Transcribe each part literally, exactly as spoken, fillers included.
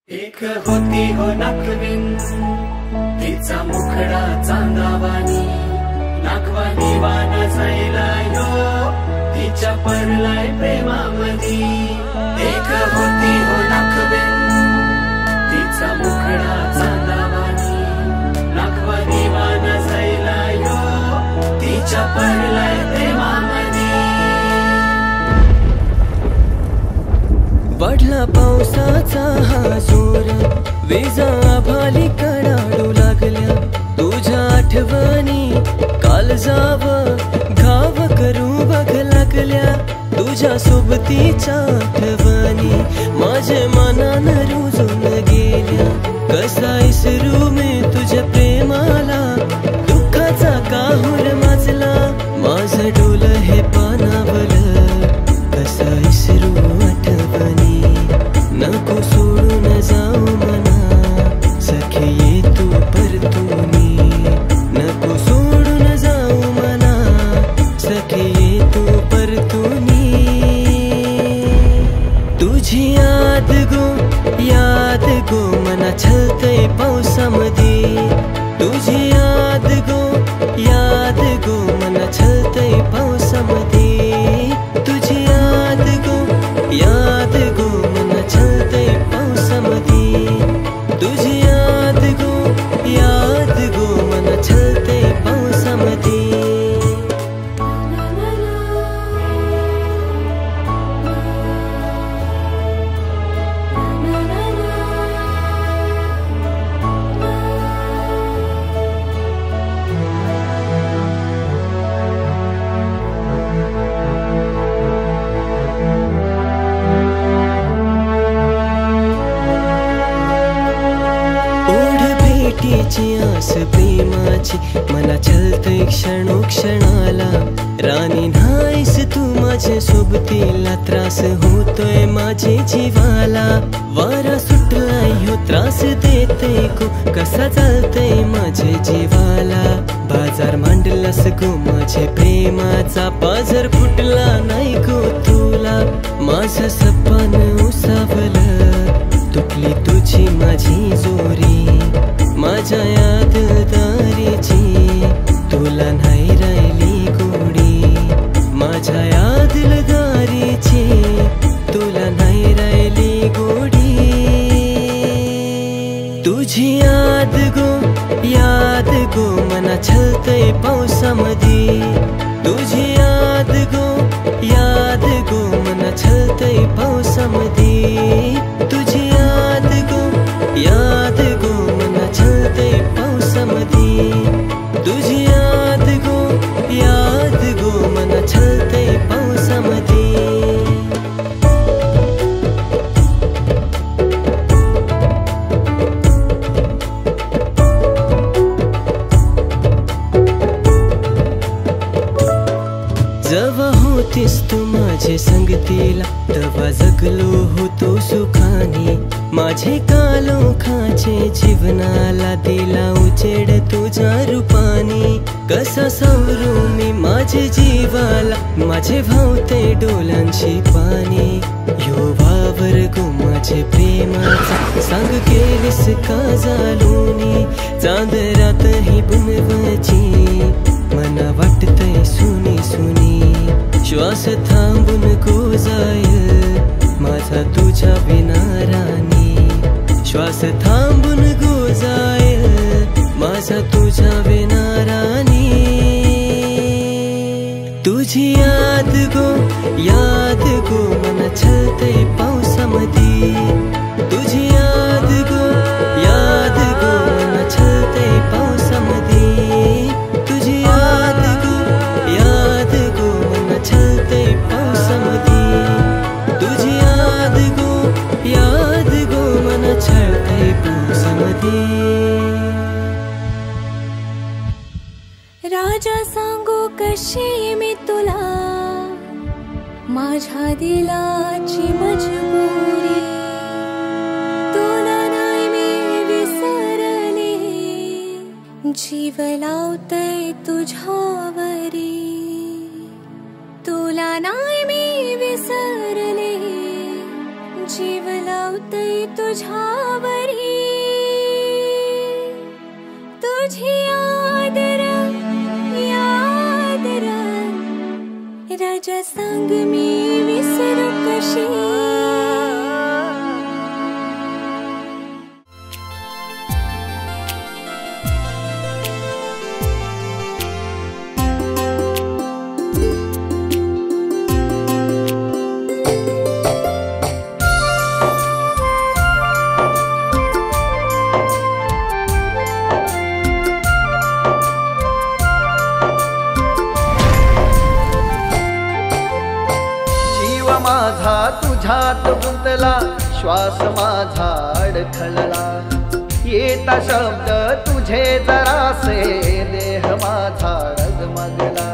एक होती हो नखविन तिचा मुखडा चांदावानी नाखवानी वान जायलाय हो तिच्या परलाय प्रेमामधी। एक होती हो नखविन तिचा मुखडा चांदावानी नाखवानी वान जायलाय हो तिच्या परलाय प्रेमामधी। वाढला पावसाचा हा जोर विजा आभाली कडाडू लागल्या तुझ्या आठवणी काळजाव घाव करू बघ लागल्या तुझ्या सोबतीच्या आठवणी माझ्या मनान रुजून गेल्या। कसा इसरू मी तुझ्या प्रेमाला दुःखाचा काहूर माजला माझं डोल हे पानावलं कसा इसरू आठवणी नको सोडून जाऊ मना सखे ये तू परतूनी नको सोडून जाऊ मना सखे ये तू परतूनी। तुझी याद गो याद गो मना छलतय पावसामध्ये तुझी याद गो याद गो मना छलतय पावसामध्ये तुझी याद गो याद गो मना छलतय पावसामध्ये तुझी याद गो याद गो मना छलतय पावसामध्ये। भेटीची आस प्रेमाची मला छलतय क्षणोक्षणाला राणी नाहीस तू माझ्या सोबतीला त्रास होतोय माझे जीवाला वारा सुटलाय हो त्रास देते को कसा चालतय माझे जीवाला बाजार मांडलास गो माझे प्रेमाचा पाझर फुटला नाही गो तुला माझं सपन उसावलं तुटली तुझी माझी जोरी माझ्या याददारीची तुला नाही राहिली गोडी माझ्या याददारीची तुला नाही राहिली गोडी। तुझी याद गो याद गो मना छलतय पावसामध्ये तुझी याद गो याद गो मना छलतय पावसामध्ये तुझी याद गो याद गो मना छलतय पावसामध्ये तुझी याद गो याद गो मना छलतय पावसामध्ये। जवा होतीस तू माझे संगतीला तवा जगलो होतो सुखाने माझे कालोखाचे जीवनाला दिला उजेड तुझ्या रूपाने कसा सावरू मी माझे जीवाला माझे भावते डोलांची पाने यो वावर गो माझे प्रेमाचा सांग केलीस का जालूनी चांदरात ही बुनवाची मना वाटतय सुनी सुनी श्वास थांबून गो जाय माझा तुझ्या विना राणी श्वास थांबून गो जाय माझा तुझ्या विना राणी। तुझी याद गो याद गो मना छलतय पावसामध्ये तुझी याद गो याद गो मना छलतय पावसामध्ये तुझी याद गो याद गो मना छलतय पावसामध्ये तुझी याद गो याद गो मना छलतय पावसामध्ये। राजा सांगू कशी मी तुला माझ्या दिलाची मजबुरी तुला नाही मी विसरले जीव लावतय तुझ्यावरी तुला नाही मी विसरले जीव लावतय तुझ्या तुझ्या संग मी विसरू कशी. माझा तुझ्यात गुंतला, श्वास माझा अडखळला, येता शब्द तुझे जरासे, देह माझा डगमगला.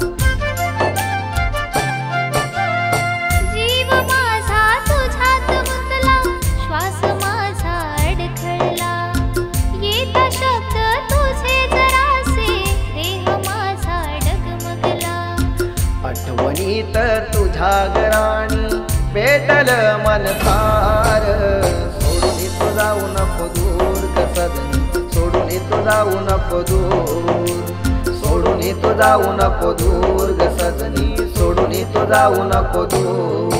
जीव माझा तुझ्यात गुंतला, श्वास माझा अडखळला, येता शब्द तुझे जरासे, देह माझा डगमगला. आठवणीत तुझ्या गराणी पेटल मन फार, सोडून तू जाऊ नको दूर ग सजनी, सोडून तू जाऊ नको दूर, सोडून तू जाऊ नको दूर ग सजनी, सोडून तू जाऊ नको दूर.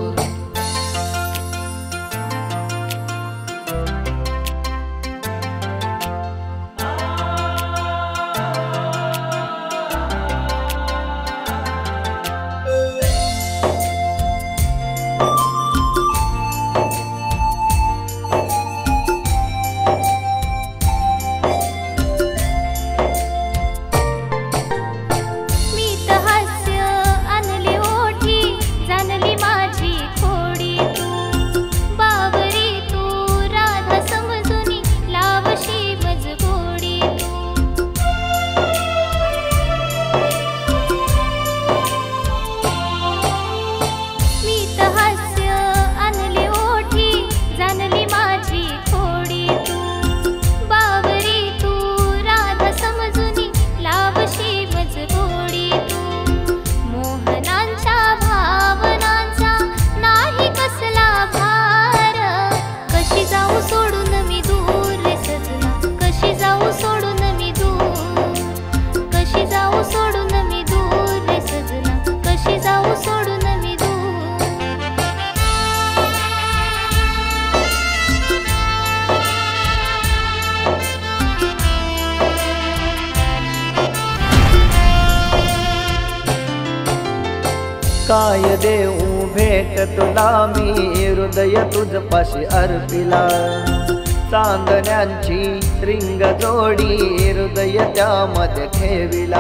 काय देऊ भेट तुला मी, हृदय तुझपाशी अर्पिला, चांदण्यांची रिंग जोडी, हृदय त्यामध्ये ठेविला.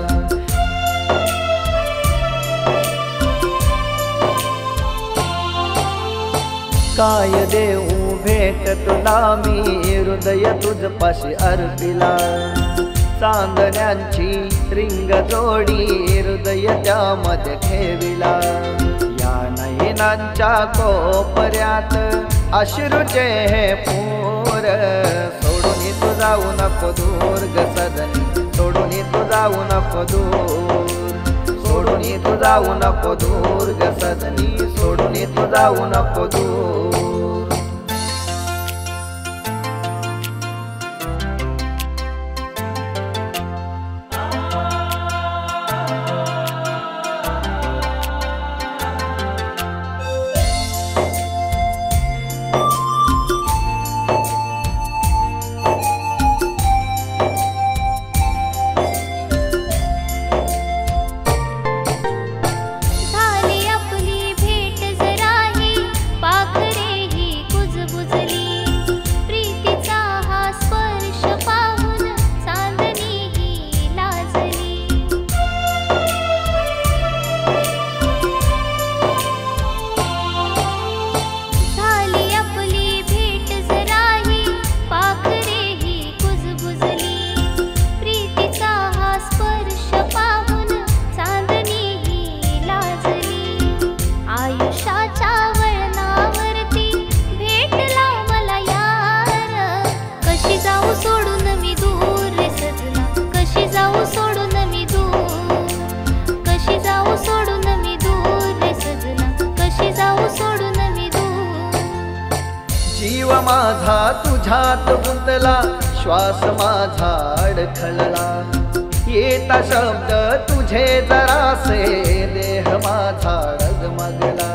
काय देऊ भेट तुला मी, हृदय तुझपाशी अर्पिला, चांदण्यांची रिंग जोडी, हृदय त्यामध्ये ठेविला. या नयनांच्या कोपऱ्यात अश्रूचे हे पूर, सोडून तू जाऊ नको दूर ग सजनी, सोडून तू जाऊ नको दूर, सोडून तू जाऊ नको दूर ग सजनी, सोडून तू जाऊ नको दूर. जीव माझा तुझ्यात गुंतला, श्वास माझा अडखळला, येता शब्द तुझे जरासे देह माझा डगमगला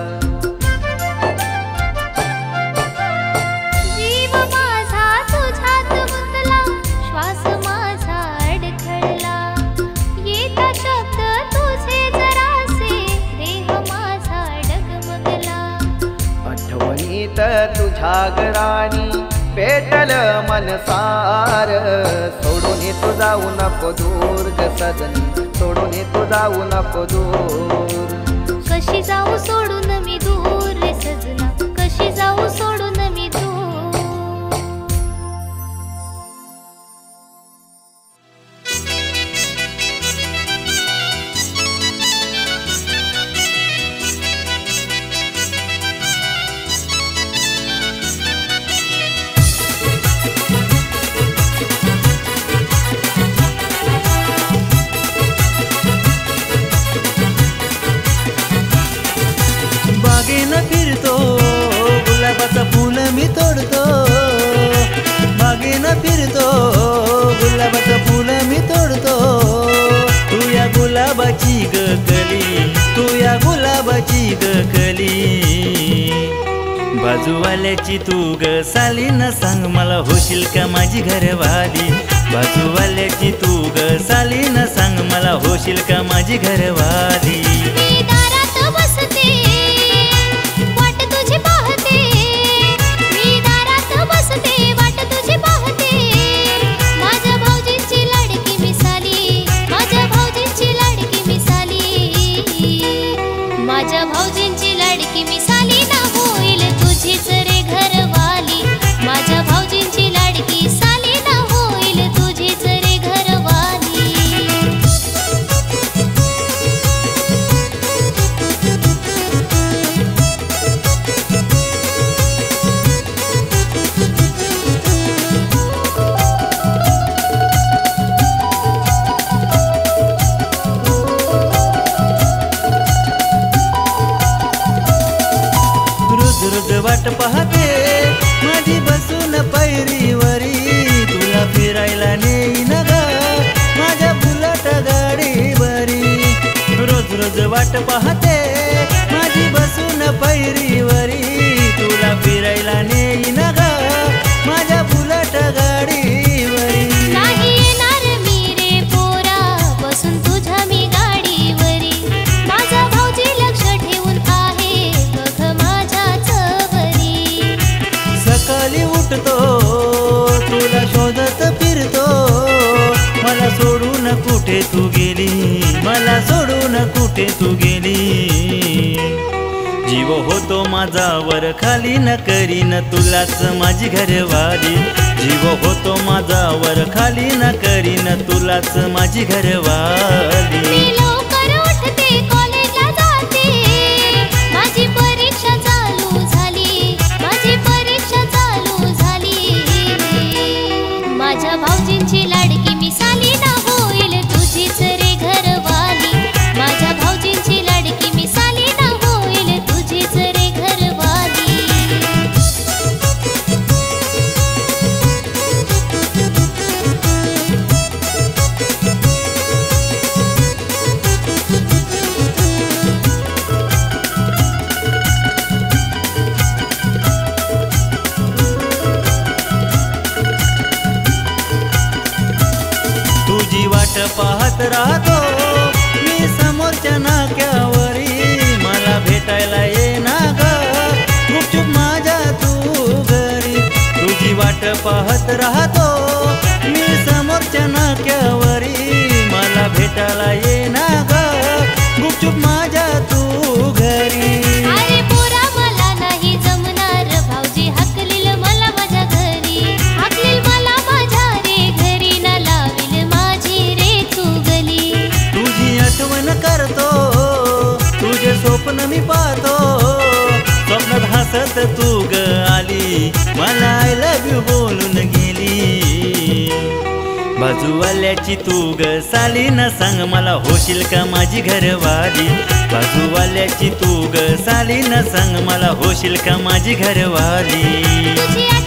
जीव माझा तुझ्यात गुंतला श्वास माझा अडखळला येता शब्द तुझे जरासे देह माझा डगमगला आठवणीत तुझ्या गराणी पेटल मनसार सोडून तू जाऊ नको दूर ग सजनी सोडून तू जाऊ नको दूर कशी जाऊ सोडून मी दूर रे सजना कशी जाऊ सोडून मी दूर बागेनं फिरतो गुलाबाचं फूल मी तोडतो बागेनं फिरतो गुलाबाचं फूल मी तोडतो तू या गुलाबाची ग कली तू या गुलाबाची ग कली बाजूवाल्याची तू ग साली न सांग मला होशील का माझी घरवाली बाजूवाल्याची तू ग साली न सांग मला होशील का माझी घरवाली मी दारात बसते वाट तुझी पाहते मी दारात बसते वाट तुझी पाहते माझ्या भाऊजींची लाडकी मिसाली माझ्या भाऊजींची लाडकी मिसाली माझ्या भाऊजींची लाडकी मिसाली ना होईल तुझीच रे घरवाली माझ्या भाऊजींची लाडकी साली ना होईल तुझीच रे घरवाली रोज रोज वाट पाहते माझी बसून पैरीवरी तुला फिरायला नेईन ग माझ्या बुलट गाडीवरी रोज रोज वाट पाहते माझी बसून पैरीवरी तुला फिरायला नेईन ग माझ्या बुलट गाडीवरी नाही येणार मी रे पोरा बसून तुझ्या मी गाडीवरी माझा भाऊजी लक्ष ठेवून आहे बघ माझ्या चवरी सकाळी उठतो तुला शोधत फिरतो मला सोडून कुठे तू गेली मला सोडून कुठे तू गेली जीव होतो माझा वर खाली न करीन तुलाच माझी घरवाली जीव होतो माझा वर खाली न करीन तुलाच माझी घरवाली मी लवकर उठते कॉलेजला जाते माझी परीक्षा चालू झाली माझी परीक्षा चालू झाली माझ्या भाऊजींची लाडकी मिसाली ना होईल तुझीच रे घरवाली माझ्या भाऊजींची लाडकी मिसाली ना होईल तुझीच रे घरवाली तुझी वाट पाहत राहतो मी समोरच्या नाक्यावरी मला भेटायला ये ना ग गुपचूप माझ्या तू घरी तुझी वाट पाहत राहतो मी समोरच्या नाक्यावरी मला भेटायला ये ना ग गुपचूप माझ्या तू घरी अरे पोरा मला नाही जमणार भाऊजी हाकलील मला माझ्या घरी हाकलील मला माझ्या रे घरी ना लावील माझी रे तू गली तुझी आठवण करतो तुझे स्वप्न मी पाहतो स्वप्नात हसत तू ग आली मला आय लव्ह यू बोलून गेली बाजूवाल्याची तू ग साली न सांग मला होशील का माझी घरवाली बाजूवाल्याची तू ग साली न सांग मला होशील का माझी घरवाली तुझी